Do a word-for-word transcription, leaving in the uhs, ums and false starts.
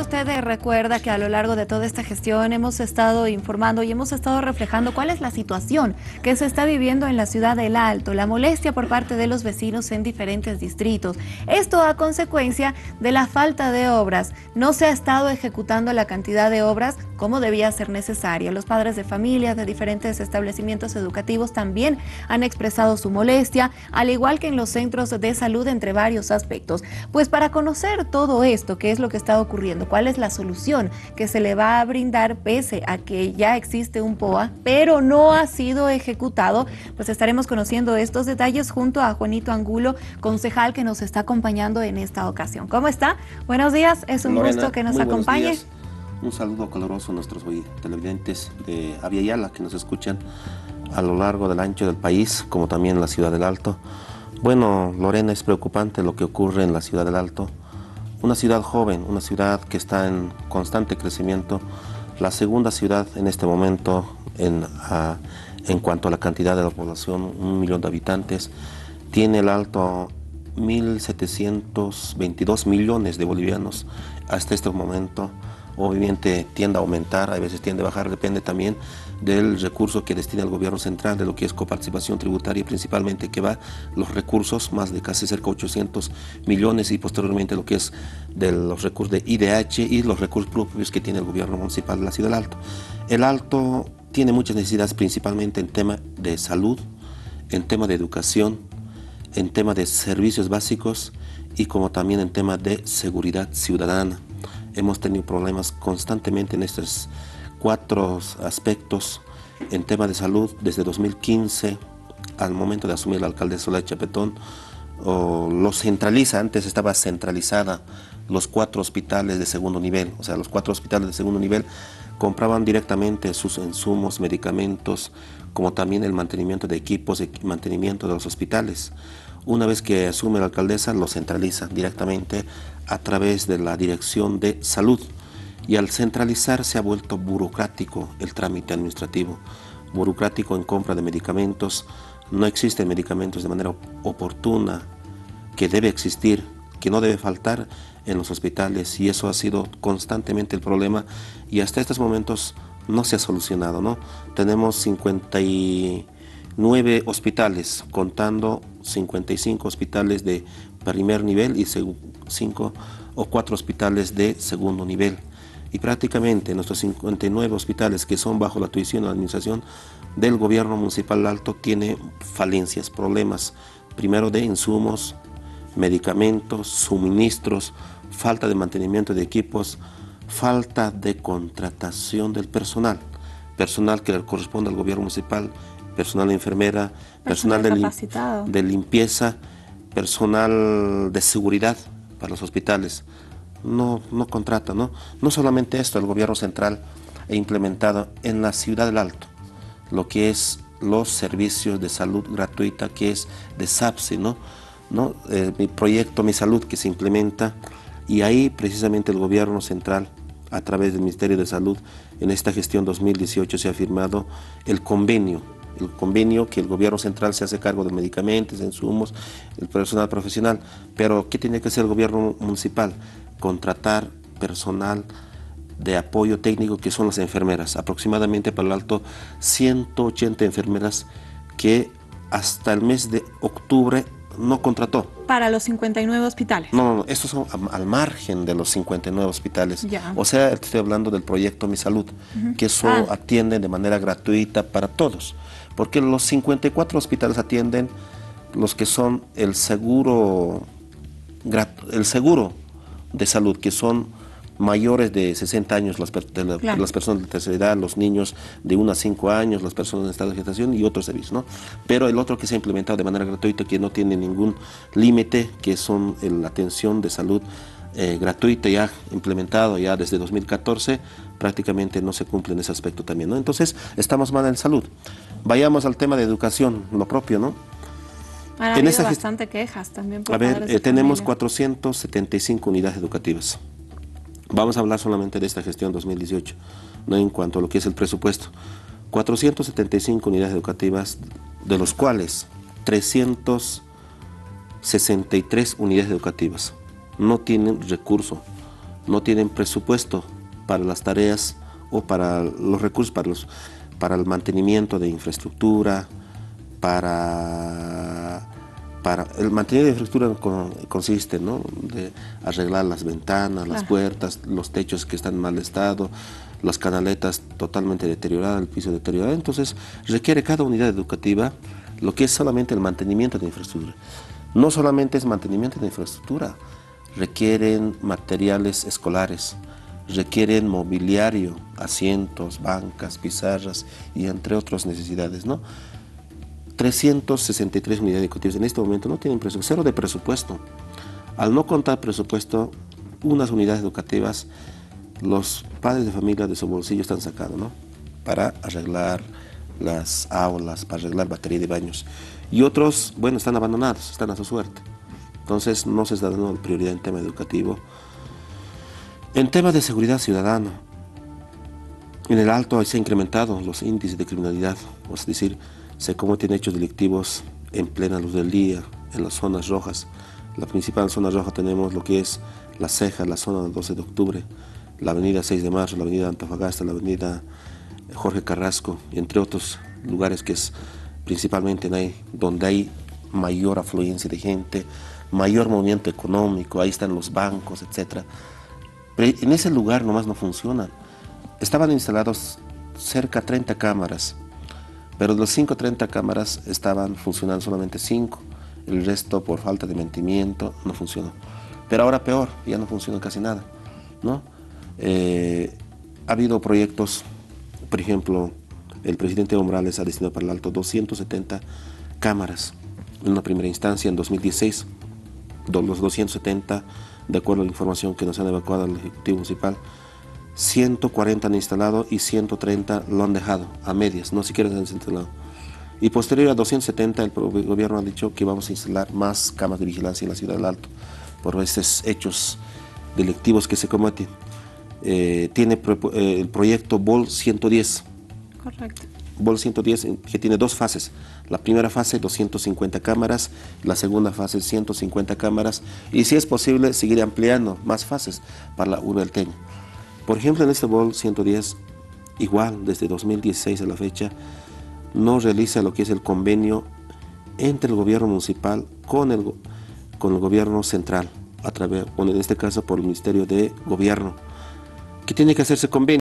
usted recuerda que a lo largo de toda esta gestión hemos estado informando y hemos estado reflejando cuál es la situación que se está viviendo en la ciudad del Alto, la molestia por parte de los vecinos en diferentes distritos. Esto a consecuencia de la falta de obras. No se ha estado ejecutando la cantidad de obras como debía ser necesaria. Los padres de familias de diferentes establecimientos educativos también han expresado su molestia, al igual que en los centros de salud, entre varios aspectos. Pues para conocer todo esto, qué es lo que está ocurriendo, cuál es la solución que se le va a brindar pese a que ya existe un P O A, pero no ha sido ejecutado, pues estaremos conociendo estos detalles junto a Juanito Angulo, concejal que nos está acompañando en esta ocasión. ¿Cómo está? Buenos días, es un Lorena, gusto que nos muy acompañe. Días. Un saludo caloroso a nuestros televidentes de Aviala que nos escuchan a lo largo del ancho del país, como también en la ciudad del Alto. Bueno, Lorena, es preocupante lo que ocurre en la ciudad del Alto. Una ciudad joven, una ciudad que está en constante crecimiento, la segunda ciudad en este momento en, a, en cuanto a la cantidad de la población, un millón de habitantes. Tiene el Alto mil setecientos veintidós millones de bolivianos hasta este momento. Obviamente tiende a aumentar, a veces tiende a bajar, depende también del recurso que destina el gobierno central, de lo que es coparticipación tributaria, principalmente que va los recursos, más de casi cerca de ochocientos millones, y posteriormente lo que es de los recursos de I D H y los recursos propios que tiene el gobierno municipal de la ciudad del Alto. El Alto tiene muchas necesidades, principalmente en tema de salud, en tema de educación, en tema de servicios básicos y como también en tema de seguridad ciudadana. Hemos tenido problemas constantemente en estos cuatro aspectos. En tema de salud, desde dos mil quince, al momento de asumir la alcaldesa Olaya Chapetón, oh, lo centraliza, antes estaba centralizada los cuatro hospitales de segundo nivel, o sea, los cuatro hospitales de segundo nivel compraban directamente sus insumos, medicamentos, como también el mantenimiento de equipos, el mantenimiento de los hospitales. Una vez que asume la alcaldesa, lo centraliza directamente a través de la Dirección de Salud. Y al centralizar se ha vuelto burocrático el trámite administrativo, burocrático en compra de medicamentos. No existen medicamentos de manera oportuna, que debe existir, que no debe faltar en los hospitales, y eso ha sido constantemente el problema y hasta estos momentos no se ha solucionado, ¿no? Tenemos cincuenta y nueve hospitales, contando cincuenta y cinco hospitales de primer nivel y cinco o cuatro hospitales de segundo nivel. Y prácticamente nuestros cincuenta y nueve hospitales que son bajo la tuición de la administración del gobierno municipal Alto tiene falencias, problemas, primero de insumos, medicamentos, suministros, falta de mantenimiento de equipos, falta de contratación del personal, personal que le corresponde al gobierno municipal, personal de enfermera, personal, personal de, de limpieza, personal de seguridad para los hospitales. No, no contrata, ¿no? No solamente esto, el gobierno central ha implementado en la ciudad del Alto lo que es los servicios de salud gratuita, que es de SAPSI, ¿no? ¿No? Eh, mi proyecto Mi Salud, que se implementa, y ahí precisamente el gobierno central, a través del Ministerio de Salud, en esta gestión dos mil dieciocho se ha firmado el convenio, el convenio que el gobierno central se hace cargo de medicamentos, insumos, el personal profesional. Pero ¿qué tiene que hacer el gobierno municipal? Contratar personal de apoyo técnico, que son las enfermeras, aproximadamente para el Alto ciento ochenta enfermeras que hasta el mes de octubre no contrató. ¿Para los cincuenta y nueve hospitales? No, no, estos son al margen de los cincuenta y nueve hospitales. Ya. O sea, estoy hablando del proyecto Mi Salud, uh-huh. que eso ah. atiende de manera gratuita para todos. Porque los cincuenta y cuatro hospitales atienden los que son el seguro, el seguro de salud, que son mayores de sesenta años, las, de la, claro. las personas de tercera edad, los niños de uno a cinco años, las personas en estado de gestación y otros servicios, ¿no? Pero el otro que se ha implementado de manera gratuita, que no tiene ningún límite, que son la atención de salud eh, gratuita, ya implementado ya desde dos mil catorce, prácticamente no se cumple en ese aspecto también, ¿no? Entonces, estamos mal en salud. Vayamos al tema de educación, lo propio, ¿no? Ha habido bastante quejas también por A ver, eh, tenemos cuatrocientas setenta y cinco unidades educativas. Vamos a hablar solamente de esta gestión dos mil dieciocho, no en cuanto a lo que es el presupuesto. cuatrocientas setenta y cinco unidades educativas, de los cuales trescientas sesenta y tres unidades educativas no tienen recurso no tienen presupuesto para las tareas o para los recursos para, los, para el mantenimiento de infraestructura, para, para el mantenimiento de infraestructura con, consiste, ¿no?, de arreglar las ventanas, las puertas, los techos que están en mal estado, las canaletas totalmente deterioradas, el piso deteriorado. Entonces requiere cada unidad educativa lo que es solamente el mantenimiento de infraestructura. No solamente es mantenimiento de infraestructura, requieren materiales escolares, requieren mobiliario, asientos, bancas, pizarras y entre otras necesidades, ¿no? trescientas sesenta y tres unidades educativas en este momento no tienen presupuesto, cero de presupuesto. Al no contar presupuesto, unas unidades educativas, los padres de familia de su bolsillo están sacando, ¿no?, para arreglar las aulas, para arreglar batería de baños. Y otros, bueno, están abandonados, están a su suerte. Entonces no se está dando prioridad en tema educativo. En tema de seguridad ciudadana, en el Alto se han incrementado los índices de criminalidad, es decir, se cometen hechos delictivos en plena luz del día, en las zonas rojas. La principal zona roja tenemos lo que es La Ceja, la zona del doce de octubre, la avenida seis de marzo, la avenida Antofagasta, la avenida Jorge Carrasco, entre otros lugares que es principalmente ahí, donde hay mayor afluencia de gente, mayor movimiento económico, ahí están los bancos, etcétera. Pero en ese lugar nomás no funcionan. Estaban instalados cerca de treinta cámaras, pero de los cinco, treinta cámaras estaban funcionando solamente cinco, el resto por falta de mantenimiento no funcionó. Pero ahora peor, ya no funciona casi nada, ¿no? Eh, ha habido proyectos, por ejemplo, el presidente Evo Morales ha destinado para el Alto doscientas setenta cámaras en una primera instancia en dos mil dieciséis. Los doscientas setenta, de acuerdo a la información que nos han evacuado al Ejecutivo Municipal, ciento cuarenta han instalado y ciento treinta lo han dejado a medias, no siquiera se han instalado. Y posterior a doscientas setenta, el gobierno ha dicho que vamos a instalar más cámaras de vigilancia en la ciudad del Alto por estos hechos delictivos que se cometen. Eh, tiene eh, el proyecto B O L ciento diez. Correcto. B O L ciento diez, que tiene dos fases. La primera fase, doscientas cincuenta cámaras, la segunda fase, ciento cincuenta cámaras, y si es posible, seguir ampliando más fases para la urbe alteña. Por ejemplo, en este B O L ciento diez, igual, desde dos mil dieciséis a la fecha, no realiza lo que es el convenio entre el gobierno municipal con el, con el gobierno central, a través, bueno, en este caso por el Ministerio de Gobierno, que tiene que hacerse convenio.